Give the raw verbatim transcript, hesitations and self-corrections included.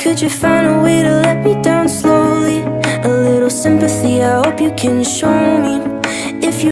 Could you find a way to let me down slowly? A little sympathy, I hope you can show me.